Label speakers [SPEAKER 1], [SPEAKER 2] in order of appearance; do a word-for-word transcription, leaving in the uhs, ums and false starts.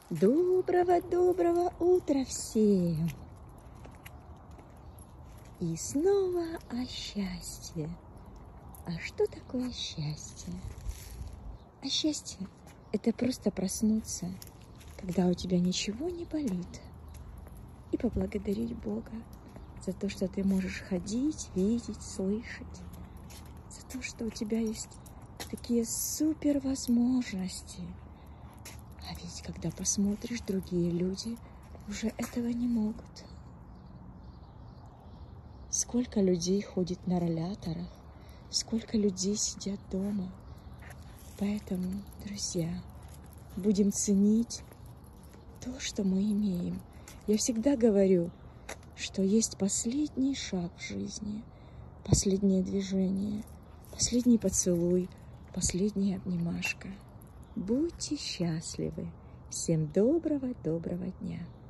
[SPEAKER 1] Доброго-доброго утра всем! И снова о счастье. А что такое счастье? А счастье – это просто проснуться, когда у тебя ничего не болит, и поблагодарить Бога за то, что ты можешь ходить, видеть, слышать, за то, что у тебя есть такие супер возможности. А ведь когда посмотришь, другие люди уже этого не могут. Сколько людей ходит на ролляторах, сколько людей сидят дома. Поэтому, друзья, будем ценить то, что мы имеем. Я всегда говорю, что есть последний шаг в жизни, последнее движение, последний поцелуй, последняя обнимашка. Будьте счастливы. Всем доброго-доброго дня.